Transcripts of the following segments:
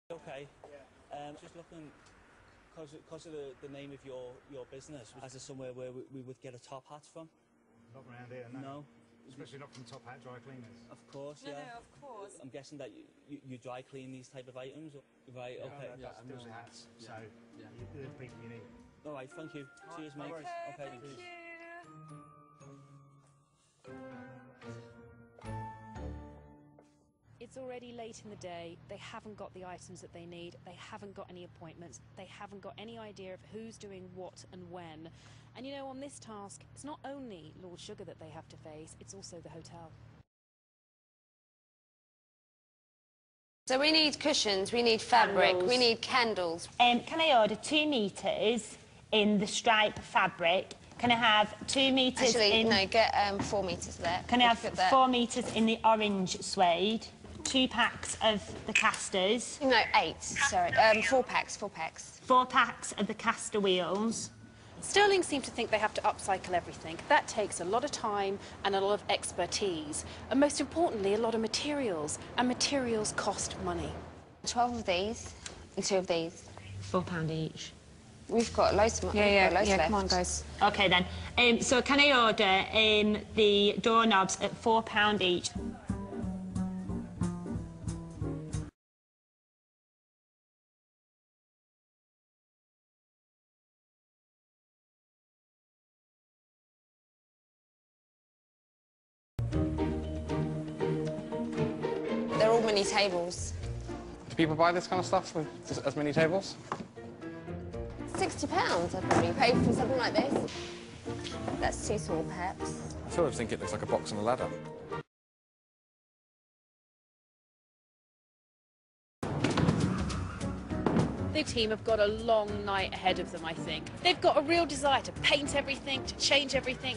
Okay. Just looking, because of the name of your business, is there somewhere where we would get a top hat from? Not around here, no. No? Especially not from Top Hat Dry Cleaners. Of course, yeah. No, of course. I'm guessing that you dry clean these type of items? Right, okay. Yeah, those are hats, so they're the people you need. All right, thank you. Cheers, mate. Okay, Okay, thank you. It's already late in the day, they haven't got the items that they need, they haven't got any appointments, they haven't got any idea of who's doing what and when. And you know, on this task, it's not only Lord Sugar that they have to face, it's also the hotel. So we need cushions, we need fabric, we need candles. Can I order 2 metres in the stripe fabric? Can I have 2 metres in... no, get 4 metres there. Can I have 4 metres in the orange suede? 2 packs of the casters. No, 8, sorry. 4 packs, 4 packs. 4 packs of the caster wheels. Sterling seem to think they have to upcycle everything. That takes a lot of time and a lot of expertise. And most importantly, a lot of materials. And materials cost money. 12 of these and 2 of these. £4 each. We've got loads of money. Yeah, come on, guys. OK, then. So can I order the doorknobs at £4 each? They're all mini tables. Do people buy this kind of stuff with as many tables? £60 I'd probably pay for something like this. That's 2 small perhaps. I sort of think it looks like a box and a ladder. The team have got a long night ahead of them, I think. They've got a real desire to paint everything, to change everything.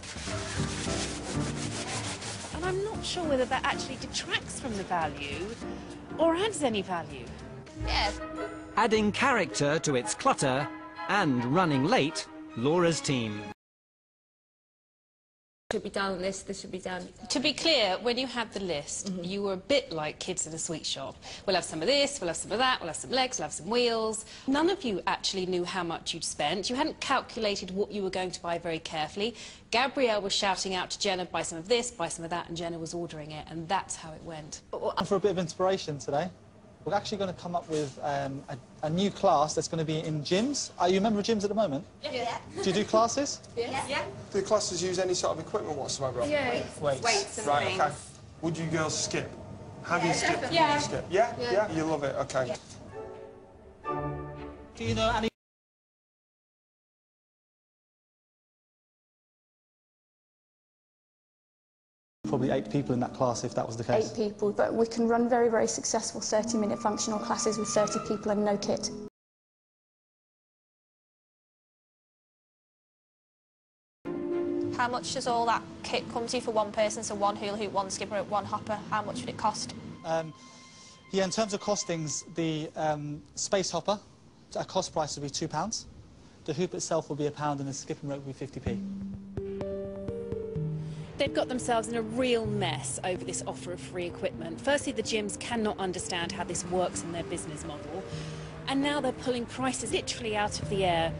And I'm not sure whether that actually detracts from the value or adds any value. Yeah. Adding character to its clutter and running late, Laura's team. Should be done this should be done. To be clear, when you had the list, you were a bit like kids in a sweet shop. We'll have some of this, we'll have some of that, we'll have some legs, we'll have some wheels. None of you actually knew how much you'd spent. You hadn't calculated what you were going to buy very carefully. Gabrielle was shouting out to Jenna, buy some of this, buy some of that, and Jenna was ordering it, and that's how it went. For a bit of inspiration today, we're actually going to come up with a new class that's going to be in gyms. You remember gyms at the moment? Yeah. Do you do classes? Yeah. Do the classes use any sort of equipment whatsoever? Yeah. Weights and right, things. okay. Would you girls skip? Have you skipped? Definitely. Yeah. Would you skip? Yeah? You love it, okay. Yeah. Do you know any... Probably 8 people in that class if that was the case. 8 people, but we can run very, very successful 30-minute functional classes with 30 people and no kit. How much does all that kit come to for one person? So 1 hula hoop, 1 skip rope, 1 hopper. How much would it cost? Yeah, in terms of costings, the space hopper, our cost price would be £2. The hoop itself will be £1 and the skipping rope will be 50p. They've got themselves in a real mess over this offer of free equipment. Firstly, the gyms cannot understand how this works in their business model. And now they're pulling prices literally out of the air.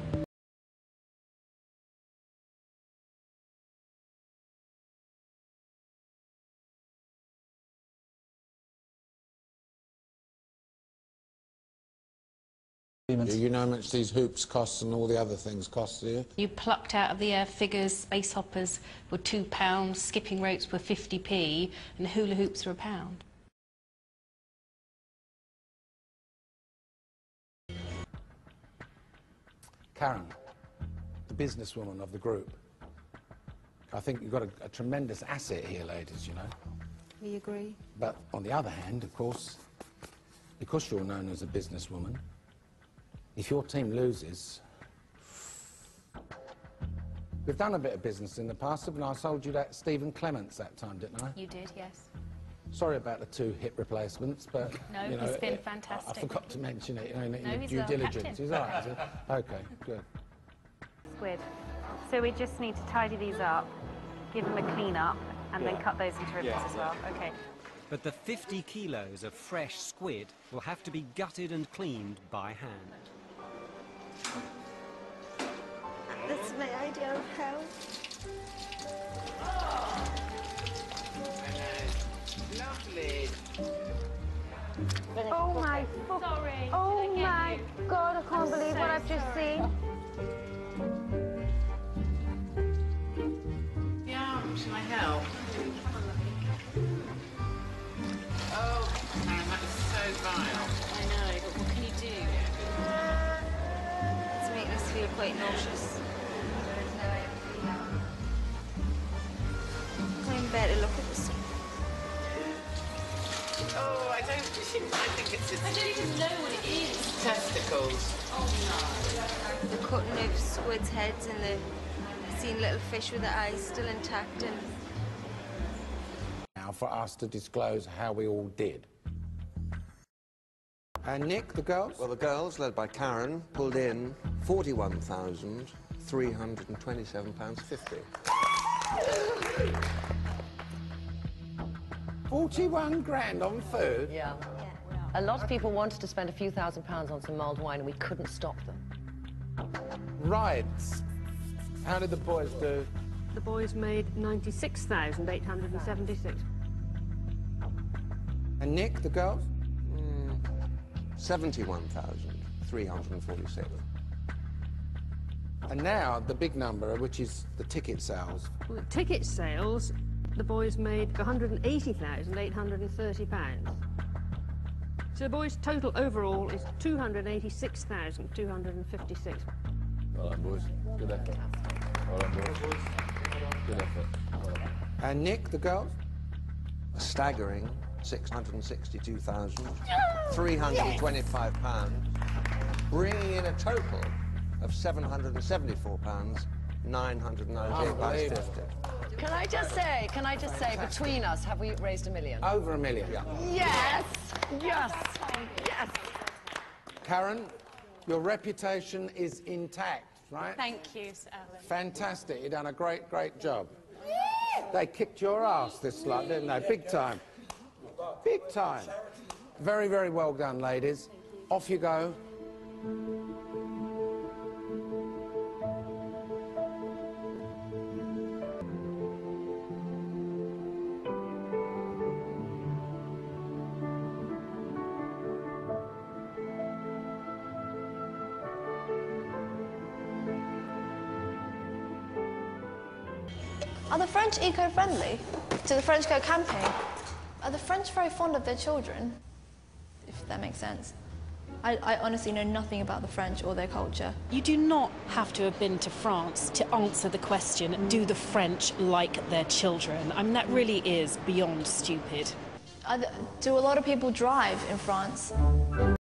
You know how much these hoops cost and all the other things cost, do you? You plucked out of the air figures, space hoppers were £2, skipping ropes were 50p, and hula hoops were £1. Karren, the businesswoman of the group. I think you've got a tremendous asset here, ladies, you know. We agree. But on the other hand, of course, because you're known as a businesswoman, if your team loses... We've done a bit of business in the past, and I sold you that Stephen Clements that time, didn't I? You did, yes. Sorry about the 2 hip replacements, but... No, you know, he's been fantastic. I forgot to mention it, you know, in No, your he's due the diligence. captain. He's all right, is it? OK, good. Squid. So we just need to tidy these up, give them a clean up, and then cut those into ribbons as well. OK. but the 50 kilos of fresh squid will have to be gutted and cleaned by hand. That's my idea of how. Lovely. Oh my, Sorry. oh my God, I can't believe what I've just seen. Yeah, shall I help? Oh, Karen, that is so vile. I know, but what can you do? It's making us feel quite nauseous. I can't even bear to look at this. Oh, I think it's just... I don't even know what it is. Testicles. Oh, The cutting of squid's heads and the seeing little fish with their eyes still intact and... Now for us to disclose how we all did. And Nick, the girls? Well, the girls, led by Karren, pulled in £41,327.50. 41 grand on food? Yeah. A lot of people wanted to spend a few £1,000s on some mulled wine and we couldn't stop them. Rides. How did the boys do? The boys made 96,876. And Nick, the girls? 71,346. And now the big number, which is the ticket sales. Well, the ticket sales, the boys made £180,830. So the boys' total overall is £286,256. Well done, boys. Good effort. Well done, boys. Good effort. Well done. And Nick, the girls? A staggering £662,325, bringing in a total of £774,998.50. Can I just say, between us, have we raised £1 million? Over £1 million. Yeah. Yes! Yes! Yes! Karren, your reputation is intact, right? thank you, Sir Alan. Fantastic. You've done a great, great job. They kicked your ass this lot, didn't they? Big time. Big time. Very, very well done, ladies. Off you go. Are the French eco-friendly? Do the French go camping? Are the French very fond of their children? If that makes sense. I honestly know nothing about the French or their culture. You do not have to have been to France to answer the question, do the French like their children? I mean, that really is beyond stupid. Do a lot of people drive in France?